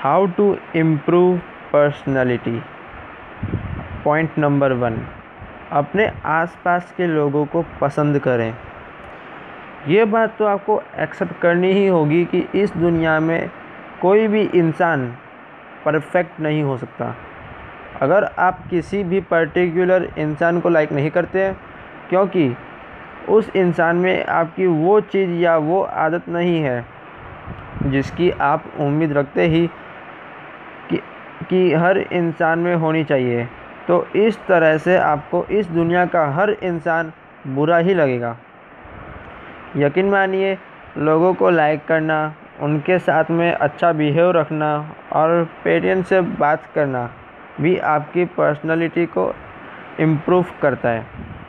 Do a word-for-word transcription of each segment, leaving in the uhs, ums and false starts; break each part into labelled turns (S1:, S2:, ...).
S1: How to improve personality. Point number one, अपने आसपास के लोगों को पसंद करें। ये बात तो आपको एक्सेप्ट करनी ही होगी कि इस दुनिया में कोई भी इंसान परफेक्ट नहीं हो सकता। अगर आप किसी भी पर्टिकुलर इंसान को लाइक नहीं करते हैं क्योंकि उस इंसान में आपकी वो चीज़ या वो आदत नहीं है जिसकी आप उम्मीद रखते ही कि, कि हर इंसान में होनी चाहिए, तो इस तरह से आपको इस दुनिया का हर इंसान बुरा ही लगेगा। यकीन मानिए, लोगों को लाइक करना, उनके साथ में अच्छा बिहेव रखना और पेशेंस से बात करना भी आपकी पर्सनालिटी को इम्प्रूव करता है।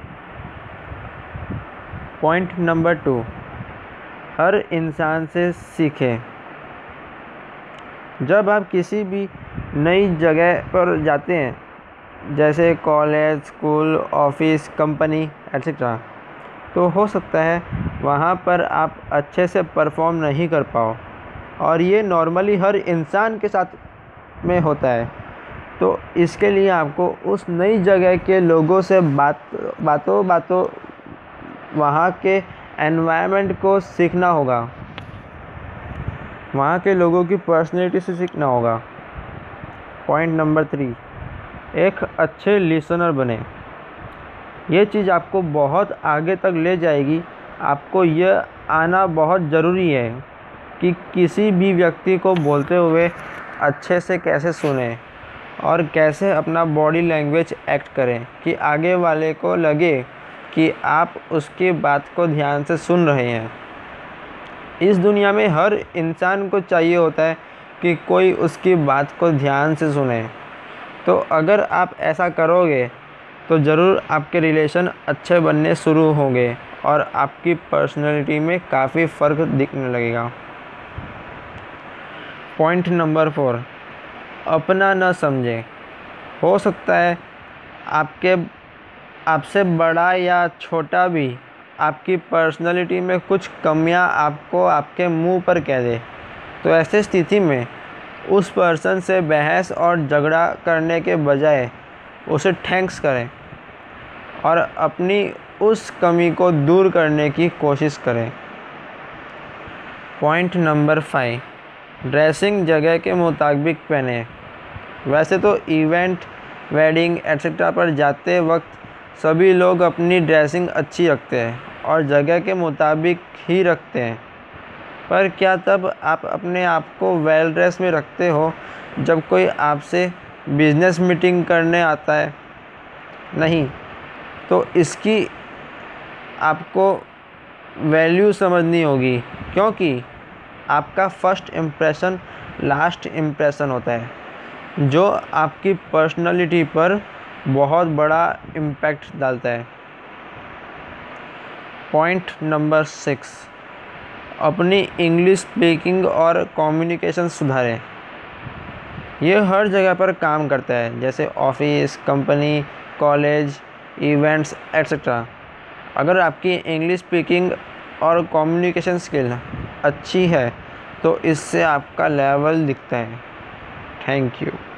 S1: पॉइंट नंबर टू, हर इंसान से सीखें। जब आप किसी भी नई जगह पर जाते हैं जैसे college, school, office, company etcetera, तो हो सकता है वहाँ पर आप अच्छे से परफॉर्म नहीं कर पाओ और ये नॉर्मली हर इंसान के साथ में होता है। तो इसके लिए आपको उस नई जगह के लोगों से बात बातों बातों वहाँ के एनवायरनमेंट को सीखना होगा, वहाँ के लोगों की पर्सनैलिटी से सीखना होगा। पॉइंट नंबर थ्री, एक अच्छे लिसनर बने। ये चीज़ आपको बहुत आगे तक ले जाएगी। आपको यह आना बहुत ज़रूरी है कि किसी भी व्यक्ति को बोलते हुए अच्छे से कैसे सुने और कैसे अपना बॉडी लैंग्वेज एक्ट करें कि आगे वाले को लगे कि आप उसकी बात को ध्यान से सुन रहे हैं। इस दुनिया में हर इंसान को चाहिए होता है कि कोई उसकी बात को ध्यान से सुने। तो अगर आप ऐसा करोगे तो ज़रूर आपके रिलेशन अच्छे बनने शुरू होंगे और आपकी पर्सनैलिटी में काफ़ी फ़र्क दिखने लगेगा। पॉइंट नंबर फोर, अपना न समझें। हो सकता है आपके आपसे बड़ा या छोटा भी आपकी पर्सनैलिटी में कुछ कमियां आपको आपके मुंह पर कह दे, तो ऐसे स्थिति में उस पर्सन से बहस और झगड़ा करने के बजाय उसे थैंक्स करें और अपनी उस कमी को दूर करने की कोशिश करें। पॉइंट नंबर फाइव, ड्रेसिंग जगह के मुताबिक पहने। वैसे तो इवेंट, वेडिंग एटसेट्रा पर जाते वक्त सभी लोग अपनी ड्रेसिंग अच्छी रखते हैं और जगह के मुताबिक ही रखते हैं, पर क्या तब आप अपने आप को वेल ड्रेस में रखते हो जब कोई आपसे बिजनेस मीटिंग करने आता है? नहीं। तो इसकी आपको वैल्यू समझनी होगी, क्योंकि आपका फर्स्ट इम्प्रेशन लास्ट इम्प्रेशन होता है जो आपकी पर्सनालिटी पर बहुत बड़ा इम्पैक्ट डालता है। पॉइंट नंबर सिक्स, अपनी इंग्लिश स्पीकिंग और कम्युनिकेशन सुधारें। ये हर जगह पर काम करता है, जैसे office, company, college, events etcetera. अगर आपकी इंग्लिश स्पीकिंग और कम्युनिकेशन स्किल अच्छी है तो इससे आपका लेवल दिखता है। Thank you.